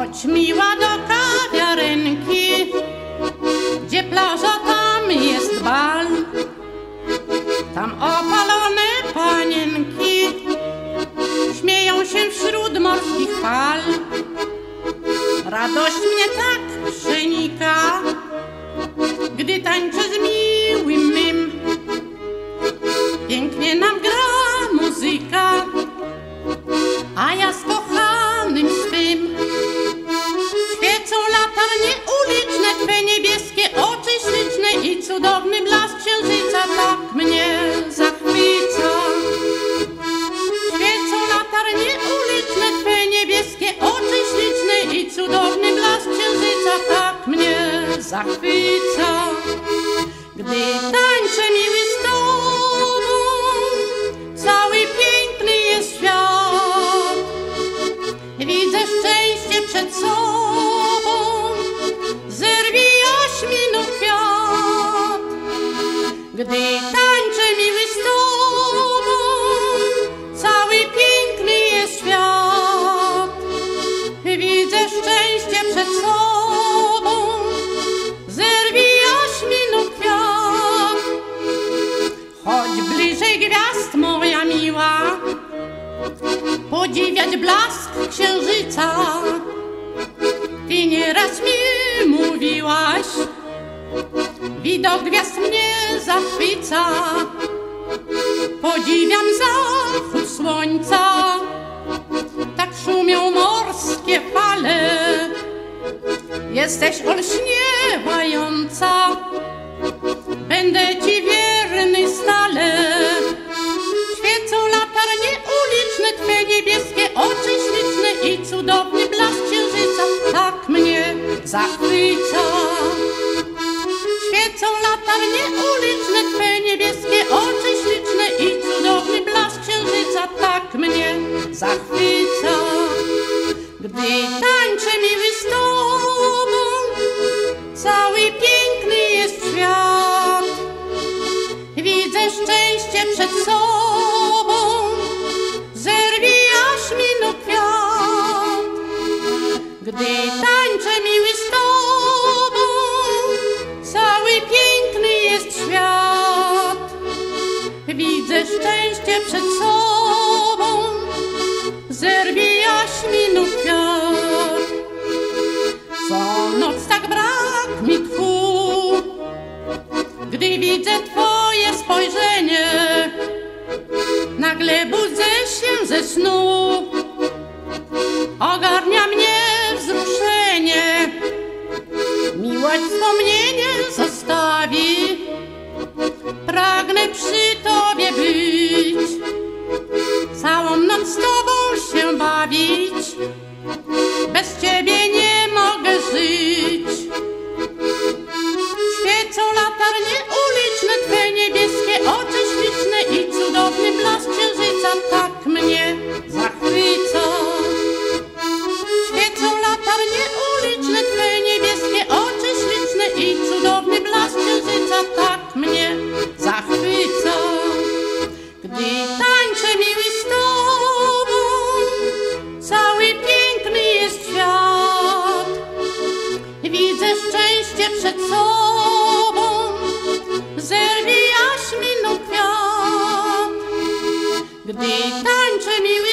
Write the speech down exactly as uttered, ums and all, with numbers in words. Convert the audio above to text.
Chodź miła do kawiarenki, gdzie plaża, tam jest bal. Tam opalone panienki śmieją się wśród morskich fal. Radość mnie tak przenika, gdy tańczę z miłym mym. Pięknie nam gra muzyka, a ja z kochanym swym. Świecą latarnie uliczne, twe niebieskie oczy śliczne i cudowny blask księżyca tak mnie zachwyca. Świecą latarnie uliczne, twe niebieskie oczy śliczne i cudowny blask księżyca tak mnie zachwyca. Gdy tańczę miły z tobą, cały piękny jest świat. Widzę szczęście przed sobą, zerwij jaśminu kwiat. Gdy tańczę miły z tobą, cały piękny jest świat. Widzę szczęście przed sobą, zerwij jaśminu kwiat. Chodź bliżej gwiazd, moja miła, podziwiać blask księżyca. Ty nieraz mi mówiłaś, widok gwiazd mnie zachwyca. Podziwiam zachód słońca, tak szumią morskie fale. Jesteś olśniewająca, będę ci wierny stale. Świecą latarnie uliczne, twe niebieskie oczy śliczne i cudowny blask księżyca tak mnie zachwyca. Świecą latarnie uliczne, twe niebieskie oczy śliczne i cudowny blask księżyca tak mnie zachwyca. Gdy tańczę miły z tobą, cały piękny jest świat. Widzę szczęście przed sobą, zerwij jaśminu kwiat. Gdy tańczę miły z tobą, cały piękny jest świat. Widzę szczęście przed sobą, zerwij jaśminu kwiat. Co noc tak brak mi tchu, gdy widzę twoje spojrzenie. Nagle budzę się ze snu, ogarnia mnie wzruszenie. Miłość wspomnienie zostawi, pragnę przy tobie być. Całą noc z tobą się bawić, bez ciebie nie mogę żyć. Świecą latarnie uliczne, twe niebieskie oczy śliczne i cudowny blask księżyca tak mnie zachwyca. Świecą latarnie uliczne, twe niebieskie oczy śliczne i cudowny blask księżyca tak mnie zachwyca. Gdy tańczę miły z tobą, cały piękny jest świat. Widzę szczęście przed sobą, zerwij jaśminu kwiat. Gdy tańczę miły